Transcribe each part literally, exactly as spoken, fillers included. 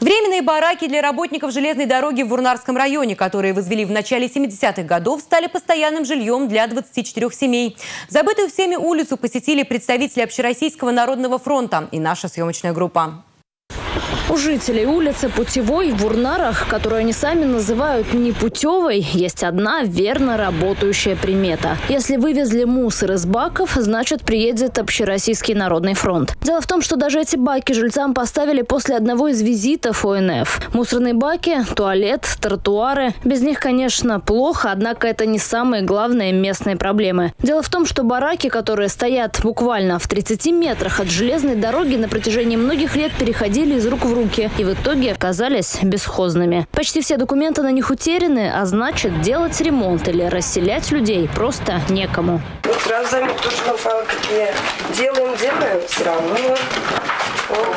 Временные бараки для работников железной дороги в Вурнарском районе, которые возвели в начале семидесятых годов, стали постоянным жильем для двадцати четырёх семей. Забытую всеми улицу посетили представители Общероссийского народного фронта и наша съемочная группа. У жителей улицы Путевой в Вурнарах, которую они сами называют непутевой, есть одна верно работающая примета. Если вывезли мусор из баков, значит приедет Общероссийский народный фронт. Дело в том, что даже эти баки жильцам поставили после одного из визитов О Н Ф. Мусорные баки, туалет, тротуары. Без них, конечно, плохо, однако это не самые главные местные проблемы. Дело в том, что бараки, которые стоят буквально в тридцати метрах от железной дороги, на протяжении многих лет переходили из рук в руки и в итоге оказались бесхозными. Почти все документы на них утеряны, а значит, делать ремонт или расселять людей просто некому. Вот сразу заметь, то, что мы какие делаем, делаем, все равно. Вот.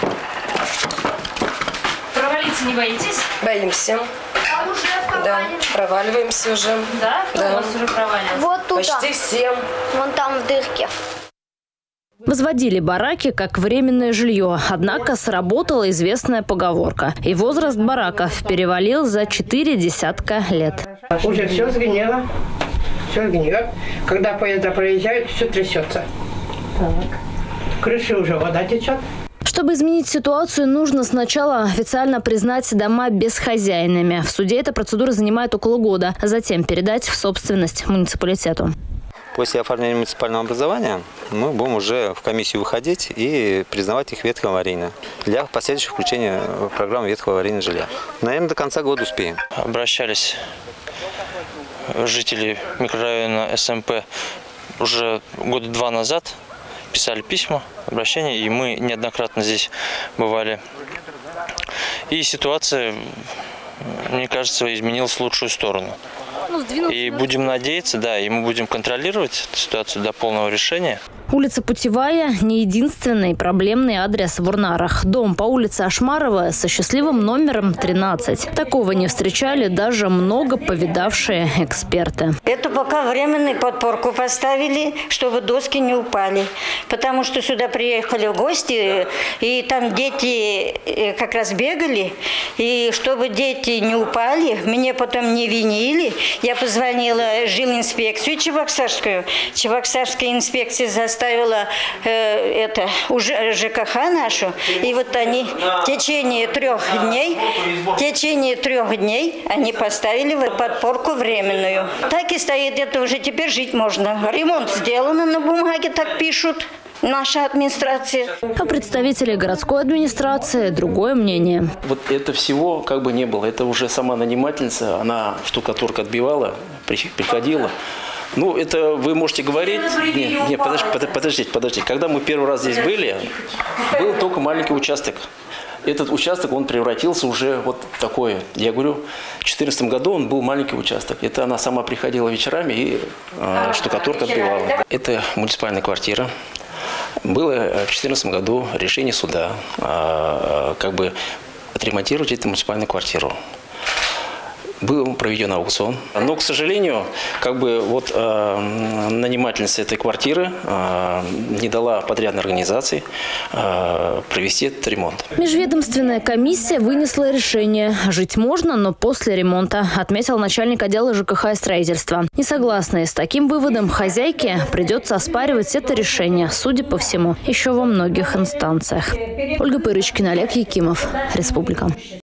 Провалиться не боитесь? Боимся. А уже да, проваливаемся уже. Да? Кто да. у вас уже проваливается? Вот туда. Почти всем. Вон там в дырке. Возводили бараки как временное жилье, однако сработала известная поговорка. И возраст бараков перевалил за четыре десятка лет. Уже все сгнило, все гниет. Когда поезда проезжают, все трясется. Так. Крыши уже вода течет. Чтобы изменить ситуацию, нужно сначала официально признать дома безхозяйными. В суде эта процедура занимает около года, а затем передать в собственность муниципалитету. После оформления муниципального образования мы будем уже в комиссию выходить и признавать их ветхоаварийно для последующего включения в программу ветхоаварийного жилья. Наверное, до конца года успеем. Обращались жители микрорайона С М П уже года два назад, писали письма, обращения, и мы неоднократно здесь бывали. И ситуация, мне кажется, изменилась в лучшую сторону. И будем надеяться, да, и мы будем контролировать эту ситуацию до полного решения. Улица Путевая – не единственный проблемный адрес в Вурнарах. Дом по улице Ашмарова со счастливым номером тринадцать. Такого не встречали даже много повидавшие эксперты. Это пока временную подпорку поставили, чтобы доски не упали. Потому что сюда приехали в гости, и там дети как раз бегали. И чтобы дети не упали, мне потом не винили. Я позвонила в жилинспекцию Чебоксарскую. Чебоксарская инспекция заставила Ставила э, это уже Ж К Х нашу, и вот они в течение трех дней, в течение трех дней они поставили подпорку временную. Так и стоит, это уже теперь жить можно. Ремонт сделан на бумаге, так пишут. Наша администрация. А представители городской администрации другое мнение. Вот это всего как бы не было. Это уже сама нанимательница, она штукатурку отбивала, приходила. Ну, это вы можете говорить... Нет, нет, подождите, подождите, подождите. Когда мы первый раз здесь были, был только маленький участок. Этот участок, он превратился уже вот в такое. Я говорю, в две тысячи четырнадцатом году он был маленький участок. Это она сама приходила вечерами и э, штукатурку отбивала. Это муниципальная квартира. Было в две тысячи четырнадцатом году решение суда э, как бы отремонтировать эту муниципальную квартиру. Был проведен аукцион. Но, к сожалению, как бы вот э, нанимательница этой квартиры э, не дала подрядной организации э, провести этот ремонт. Межведомственная комиссия вынесла решение. Жить можно, но после ремонта, отметил начальник отдела Ж К Х и строительства. Несогласные с таким выводом хозяйке придется оспаривать это решение, судя по всему, еще во многих инстанциях. Ольга Пырочкина, Олег Якимов, Республика.